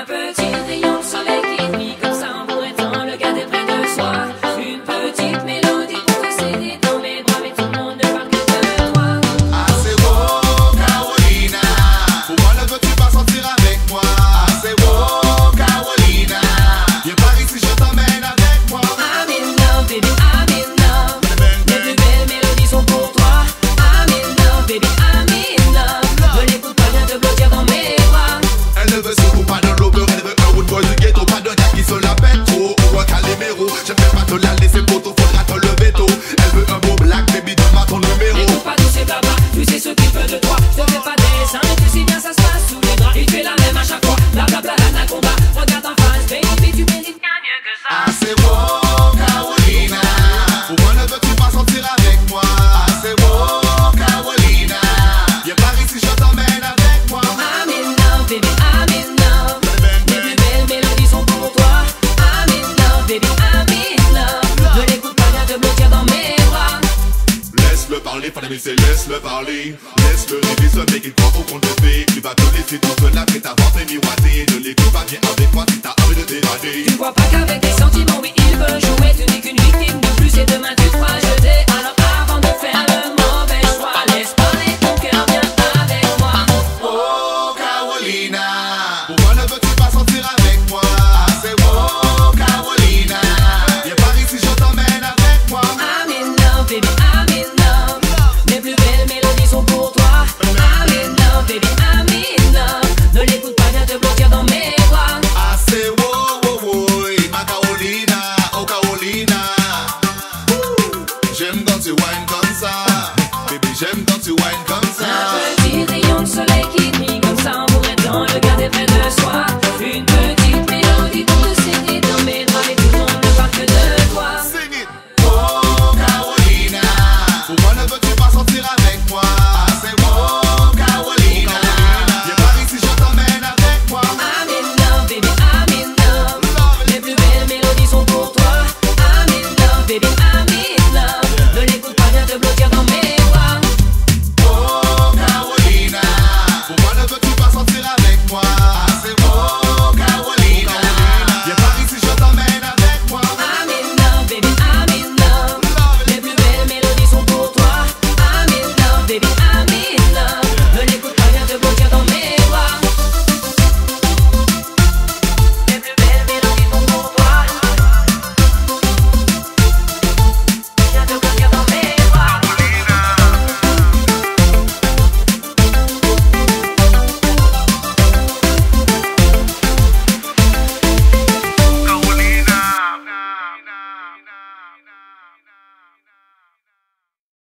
petit rayon de soleil qui brille comme ça, on pourrait tant le garder près de soi. Une petite mélodie pour te céder dans mes bras, mais tout le monde ne parle que de toi. Ah c'est wow, Carolina, pourquoi ne veux-tu pas sortir avec moi? Ah c'est wow, Carolina, viens par ici, je t'emmène avec moi. I'm in love, baby, I'm in love. Les plus belles mélodies sont pour toi. I'm in love, baby, I'm in love. Ne l'écoute pas, viens te blottir dans mes bras. Elle ne veut surtout pas d'un lover, elle veut un wood boy du ghetto. Pas d'un gars qui se la pète trop, ou un Calimero. Je ne vais pas te la laisser photo, faudra te le veto. Elle veut un beau black, baby, donne-moi ton numéro. N'écoute pas tous ces blabla, tu sais ce qu'il veut de toi. Je te fais pas des dessins, mais tu sais bien ça se passe sous les draps. Il fait la même à chaque fois, blablabla, l'anaconda. Regarde en face, baby, tu mérites bien mieux que ça. Ah c'est wow, Carolina, pourquoi ne veux-tu pas sortir avec moi? Ah c'est wow, Carolina, viens par ici, je t'emmène avec moi. I'm in love, baby, I'm in love. Les plus belles mélodies sont pour toi. I'm in love, baby, I'm in love. Ne l'écoute pas, viens te blottir dans mes bras. Laisse-le parler, fallait mais c'est laisse-le parler. Laisse-le rêver, ce mec il croit au conte de fées. Tu vas te laisser tout seul après t'avoir fait miroiter. Ne l'écoute pas, viens avec moi si t'as envie de t'évader. Tu vois pas qu'avec tes sentiments, oui, il veut jouer. Tu n'es qu'une victime de plus et demain tu te feras jeter. Alors avant de faire le mauvais choix, laisse parler ton cœur, viens avec moi. Oh Carolina, pourquoi ne veux-tu pas sortir avec moi? Ah c'est oh Carolina, viens par ici, je t'emmène avec moi. I'm in love, baby, I'm in love. Les plus belles mélodies sont pour toi. I'm in love, baby, I'm in love. Ne l'écoute pas, viens te blottir dans mes bras. Ah c'est wow, wow, wow, ma Carolina, oh Carolina. J'aime quand tu whines comme ça, baby j'aime quand tu whines comme ça. Un petit rayon de soleil qui brille comme ça, on pourrait tant le garder près de soi. Une petite mélodie pour te saigner dans mes bras, mais tout le monde ne parle que de toi. Sing it. Oh Carolina, pourquoi ne veux-tu pas sortir avec moi? Ah c'est oh Carolina, viens par ici, je t'emmène avec moi. I'm in love, baby, I'm in love. Les plus belles mélodies sont pour toi. I'm in love, baby, I'm in love. Ne l'écoute pas, viens te blottir dans